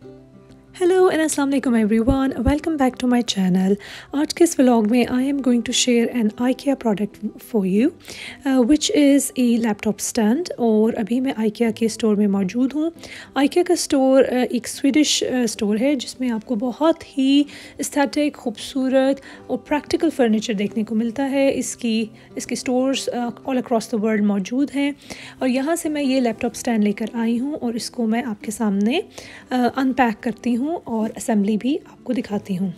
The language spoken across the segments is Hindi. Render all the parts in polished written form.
हेलो एंड अस्सलाम वालेकुम everyone, welcome back to my channel. आज के इस व्लॉग में I am going to share an IKEA product for you which is a laptop stand. और अभी मैं IKEA के स्टोर में मौजूद हूँ। IKEA का स्टोर एक स्वीडिश स्टोर है जिसमें आपको बहुत ही एस्थेटिक, खूबसूरत और प्रैक्टिकल फर्नीचर देखने को मिलता है। इसके stores all across the world मौजूद हैं और यहाँ से मैं ये लैपटॉप स्टैंड लेकर आई हूँ और इसको मैं आपके सामने अनपैक करती हूँ और असेंबली भी आपको दिखाती हूँ।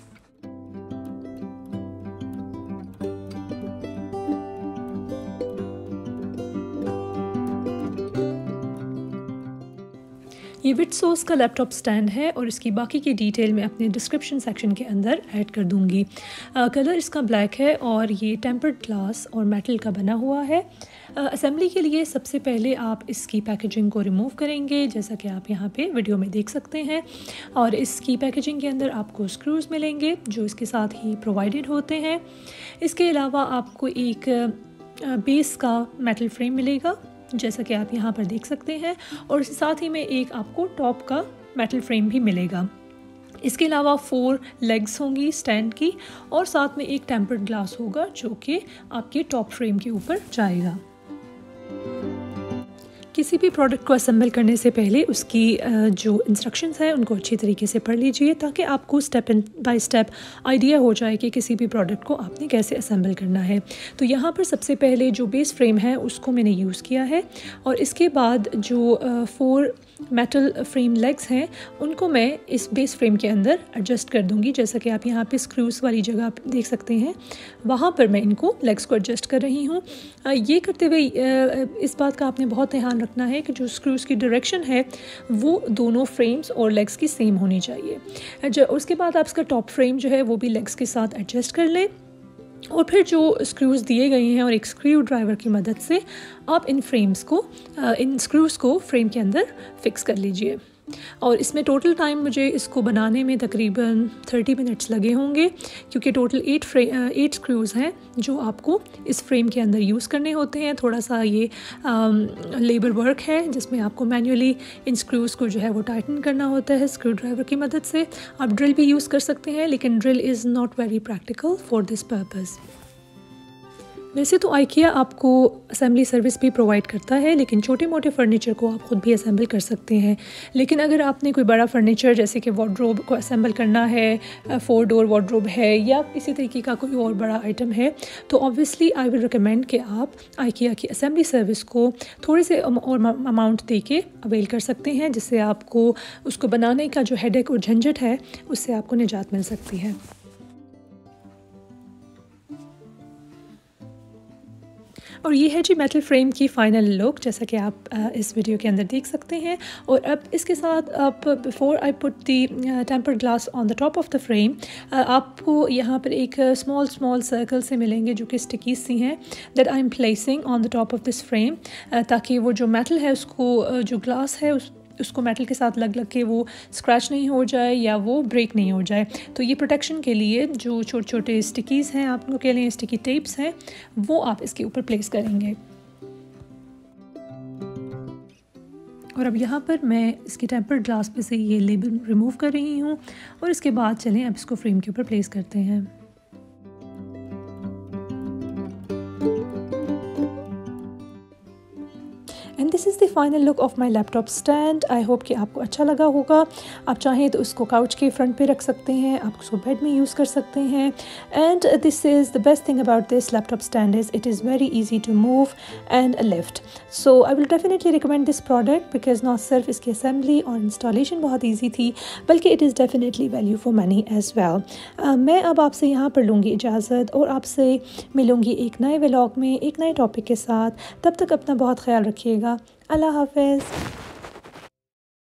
ये विटसोर्स का लैपटॉप स्टैंड है और इसकी बाकी की डिटेल मैं अपने डिस्क्रिप्शन सेक्शन के अंदर ऐड कर दूंगी। कलर इसका ब्लैक है और ये टेम्पर्ड ग्लास और मेटल का बना हुआ है। असेंबली के लिए सबसे पहले आप इसकी पैकेजिंग को रिमूव करेंगे, जैसा कि आप यहाँ पे वीडियो में देख सकते हैं। और इसकी पैकेजिंग के अंदर आपको स्क्रूज़ मिलेंगे जो इसके साथ ही प्रोवाइडेड होते हैं। इसके अलावा आपको एक बेस का मेटल फ्रेम मिलेगा जैसा कि आप यहाँ पर देख सकते हैं, और साथ ही में एक आपको टॉप का मेटल फ्रेम भी मिलेगा। इसके अलावा 4 लेग्स होंगी स्टैंड की और साथ में एक टेम्पर्ड ग्लास होगा जो कि आपके टॉप फ्रेम के ऊपर जाएगा। किसी भी प्रोडक्ट को असेंबल करने से पहले उसकी जो इंस्ट्रक्शंस हैं उनको अच्छी तरीके से पढ़ लीजिए ताकि आपको स्टेप बाय स्टेप आइडिया हो जाए कि किसी भी प्रोडक्ट को आपने कैसे असेंबल करना है। तो यहाँ पर सबसे पहले जो बेस फ्रेम है उसको मैंने यूज़ किया है और इसके बाद जो 4 मेटल फ्रेम लेग्स हैं उनको मैं इस बेस फ्रेम के अंदर एडजस्ट कर दूंगी। जैसा कि आप यहाँ पे स्क्रूज़ वाली जगह देख सकते हैं, वहाँ पर मैं इनको लेग्स को एडजस्ट कर रही हूँ। ये करते हुए इस बात का आपने बहुत ध्यान रखना है कि जो स्क्रूज़ की डायरेक्शन है वो दोनों फ्रेम्स और लेग्स की सेम होनी चाहिए। उसके बाद आप इसका टॉप फ्रेम जो है वो भी लेग्स के साथ एडजस्ट कर लें और फिर जो स्क्रूज़ दिए गए हैं और एक स्क्रू ड्राइवर की मदद से आप इन स्क्रूज़ को फ्रेम के अंदर फिक्स कर लीजिए। और इसमें टोटल टाइम मुझे इसको बनाने में तकरीबन 30 मिनट्स लगे होंगे क्योंकि टोटल 8 स्क्रूज़ हैं जो आपको इस फ्रेम के अंदर यूज़ करने होते हैं। थोड़ा सा ये लेबर वर्क है जिसमें आपको मैन्युअली इन स्क्रूज़ को जो है वो टाइटन करना होता है स्क्रू ड्राइवर की मदद से। आप ड्रिल भी यूज़ कर सकते हैं लेकिन drill is not very practical for this purpose. वैसे तो IKEA आपको असेंबली सर्विस भी प्रोवाइड करता है लेकिन छोटे मोटे फर्नीचर को आप ख़ुद भी असेंबल कर सकते हैं। लेकिन अगर आपने कोई बड़ा फर्नीचर जैसे कि वार्डरोब को असेंबल करना है, 4 डोर वार्डरोब है या इसी तरीके का कोई और बड़ा आइटम है, तो ऑब्वियसली आई विल रिकमेंड कि आप IKEA की असेंबली सर्विस को थोड़े से और अमाउंट दे के अवेल कर सकते हैं, जिससे आपको उसको बनाने का जो हेडेक और झंझट है उससे आपको निजात मिल सकती है। और ये है जी मेटल फ्रेम की फ़ाइनल लुक जैसा कि आप इस वीडियो के अंदर देख सकते हैं। और अब इसके साथ आप before I put the tempered glass on the top of the frame आपको यहाँ पर एक स्मॉल सर्कल से मिलेंगे जो कि स्टिकीज सी हैं that I am placing on the top of this frame ताकि वो जो मेटल है उसको जो ग्लास है उसको मेटल के साथ लग के वो स्क्रैच नहीं हो जाए या वो ब्रेक नहीं हो जाए। तो ये प्रोटेक्शन के लिए जो छोटे छोटे स्टिकीज़ हैं, आप लोगों के लिए स्टिकी टेप्स हैं, वो आप इसके ऊपर प्लेस करेंगे। और अब यहाँ पर मैं इसकी टेम्पर्ड ग्लास पे से ये लेबल रिमूव कर रही हूँ और इसके बाद चलें अब इसको फ्रेम के ऊपर प्लेस करते हैं। And this is the final look of my laptop stand. I hope कि आपको अच्छा लगा होगा। आप चाहें तो उसको काउच के फ्रंट पे रख सकते हैं, आप उसको बेड में यूज़ कर सकते हैं। And this is the best thing about this laptop stand is it is very easy to move and lift. So I will definitely recommend this product because not सिर्फ इसकी असेंबली और इंस्टॉलेशन बहुत ईजी थी बल्कि it is definitely value for money as well. मैं अब आपसे यहाँ पर लूँगी इजाज़त और आपसे मिलूँगी एक नए व्लॉग में एक नए टॉपिक के साथ। तब तक अपना बहुत ख्याल रखिएगा। अल्लाह हाफ़िज़।